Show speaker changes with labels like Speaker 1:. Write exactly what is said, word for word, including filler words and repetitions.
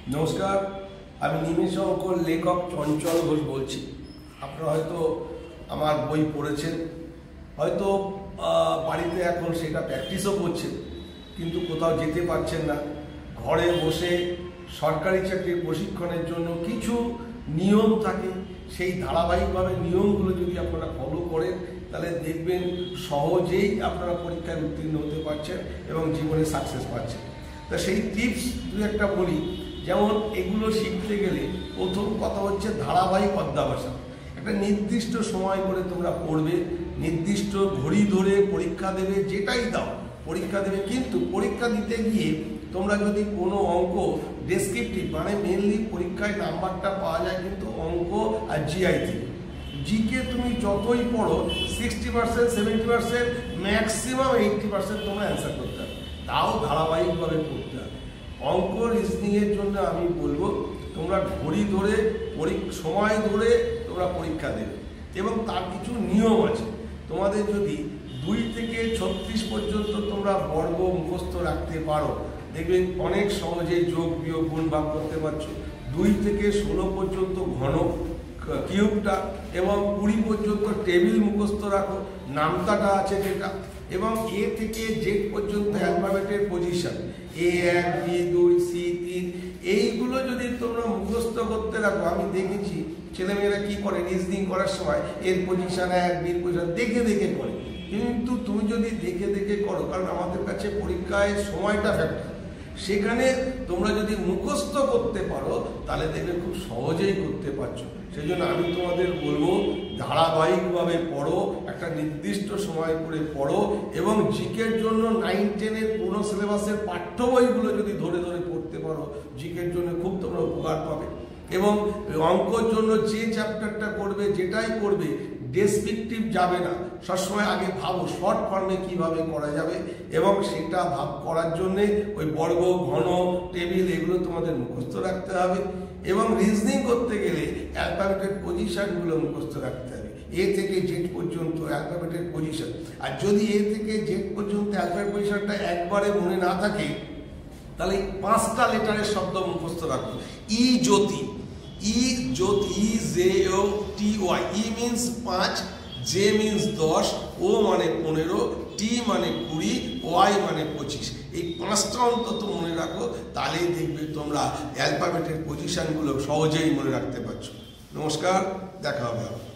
Speaker 1: নমস্কার, আমি নিমেষ অঙ্কর লেখক চঞ্চল ঘোষ বলছি। আপনারা হয়তো আমার বই পড়েছেন, হয়তো বাড়িতে এখন সেটা প্র্যাকটিসও করছেন, কিন্তু কোথাও যেতে পারছেন না। ঘরে বসে সরকারি চাকরির প্রশিক্ষণের জন্য কিছু নিয়ম থাকে, সেই ধারাবাহিকভাবে নিয়মগুলো যদি আপনারা ফলো করেন তাহলে দেখবেন সহজেই আপনারা পরীক্ষায় উত্তীর্ণ হতে পারছেন এবং জীবনে সাকসেস পাচ্ছেন। তা সেই টিপস দু একটা বলি। যেমন এগুলো শিখতে গেলে প্রথম কথা হচ্ছে ধারাবাহিক অধ্যাবসান। একটা নির্দিষ্ট সময় করে তোমরা পড়বে, নির্দিষ্ট ঘড়ি ধরে পরীক্ষা দেবে, যেটাই দাও পরীক্ষা দেবে। কিন্তু পরীক্ষা দিতে গিয়ে তোমরা যদি কোনো অঙ্ক ডেসক্রিপটিভ, মানে মেনলি পরীক্ষায় নাম্বারটা পাওয়া যায় কিন্তু অঙ্ক আর জিআই থেকে। জিকে তুমি যতই পড়ো sixty percent seventy percent maximum eighty percent তোমরা অ্যান্সার করতে হবে, তাও ধারাবাহিকভাবে পড়তে হবে। অঙ্ক রিজনিংয়ের জন্য আমি বলবো তোমরা ঘড়ি ধরে সময় ধরে তোমরা পরীক্ষা দেবে এবং তার কিছু নিয়ম আছে। তোমাদের যদি দুই থেকে ছত্রিশ পর্যন্ত তোমরা বর্গ মুখস্থ রাখতে পারো, দেখবে অনেক সহজে যোগ বিয়োগ গুণ ভাগ করতে পারছো। দুই থেকে ষোলো পর্যন্ত ঘন কিউবটা এবং কুড়ি পর্যন্ত টেবিল মুখস্থ রাখো, নামতাটা আছে যেটা, এবং এ থেকে জেড পর্যন্ত অ্যালফাবেটের পজিশন, এ এক, বি দুই, সি তিন, এইগুলো যদি তোমরা মুখস্থ করতে রাখো। আমি দেখেছি ছেলেমেয়েরা কি করে রিজনিং করার সময় এর পজিশন এক, বির পজিশন দেখে দেখে করে, কিন্তু তুমি যদি দেখে দেখে করো, কারণ আমাদের কাছে পরীক্ষায় সময়টা ফ্যাক্টর, সেখানে তোমরা যদি মুখস্থ করতে পারো তাহলে দেখবে খুব সহজেই করতে পারছো। সেই জন্য আমি তোমাদের বলবো ধারাবাহিকভাবে পড়ো, একটা নির্দিষ্ট সময় করে পড়ো, এবং জিকের জন্য নাইন টেনের পুরো সিলেবাসের পাঠ্য বইগুলো যদি ধরে ধরে পড়তে পারো জিকের জন্য খুব তোমরা উপকার পাবে। এবং অঙ্কর জন্য যে চ্যাপ্টারটা করবে, যেটাই করবে ডেসক্রিপটিভ যাবে না, সবসময় আগে ভাবো শর্ট ফর্মে কিভাবে করা যাবে, এবং সেটা ভাব করার জন্যে ওই বর্গ ঘন টেবিল এগুলো তোমাদের মুখস্থ রাখতে হবে। এবং রিজনিং করতে গেলে অ্যালফাবেটের পজিশনগুলো মুখস্থ রাখতে হবে, এ থেকে জেড পর্যন্ত অ্যালফাবেটের পজিশন। আর যদি এ থেকে জেড পর্যন্ত অ্যালফাবেট পজিশনটা একবারে মনে না থাকে তাহলে পাঁচটা লেটারের শব্দ মুখস্থ রাখো। E Jyoti, E Jyoti, E J O T Y, E means পাঁচ, জে মিনস দশ, ও মানে পনেরো, টি মানে কুড়ি, ওয়াই মানে পঁচিশ। এই পাঁচটা অন্তত মনে রাখো, তাহলেই দেখবে তোমরা অ্যালফাবেটের পজিশনগুলো সহজেই মনে রাখতে পারছো। নমস্কার, দেখা হবে।